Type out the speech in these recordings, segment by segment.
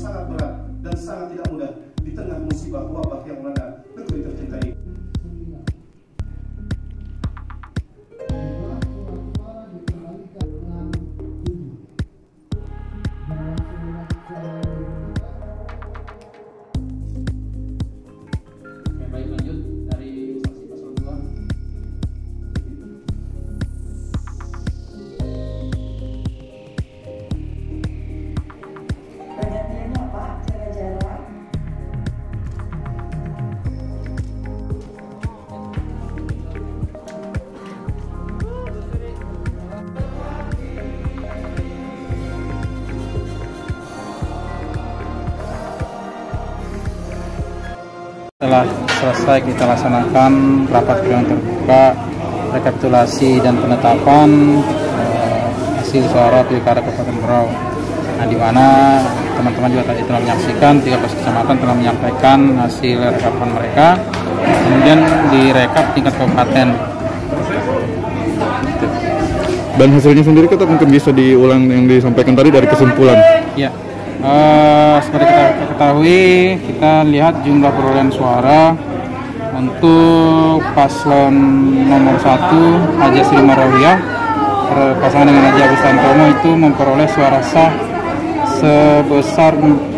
sangat berat dan sangat tidak mudah di tengah musibah wabah yang melanda negeri tercinta ini. Baik, lanjut dari saksi pasal 2. Pergantiannya Pak, jaga jarak. Setelah selesai kita laksanakan rapat pleno terbuka rekapitulasi dan penetapan hasil suara Pilkada Kabupaten Berau. Nah, di mana teman-teman juga tadi telah menyaksikan 13 kecamatan telah menyampaikan hasil rekapan mereka, kemudian direkap tingkat kabupaten. Dan hasilnya sendiri kita mungkin bisa diulang yang disampaikan tadi dari kesimpulan. Ya, seperti kita ketahui, kita lihat jumlah perolehan suara untuk paslon nomor 1 Haji Sri Marawiyah pasangan dengan Haji Agus Tantomo itu memperoleh suara sah sebesar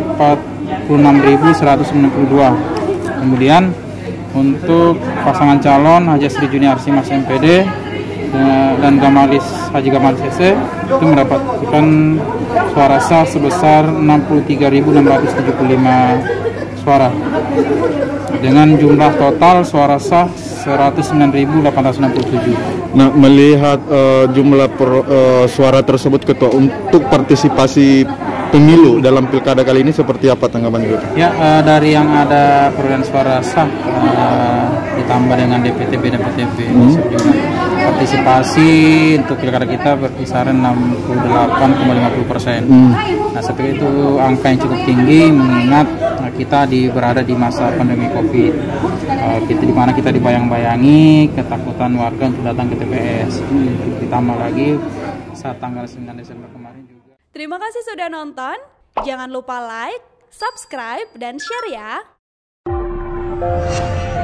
46.192. Kemudian untuk pasangan calon Haji Sri Juniarsi Mas MPD dan Haji Gamalis SC itu mendapatkan suara sah sebesar 63.675 suara dengan jumlah total suara sah 109.867. Nah, melihat jumlah suara tersebut, Ketua, untuk partisipasi pemilu dalam pilkada kali ini seperti apa tanggapan Ketua? Ya, dari yang ada perolehan suara sah ditambah dengan DPTB dan PTB, partisipasi untuk pilkada kita berkisaran 68,50%. Nah, seperti itu angka yang cukup tinggi mengingat kita berada di masa pandemi COVID. Di mana kita dibayang-bayangi ketakutan warga untuk datang ke TPS. Ditambah lagi saat tanggal 9 Desember kemarin juga. Terima kasih sudah nonton. Jangan lupa like, subscribe, dan share ya.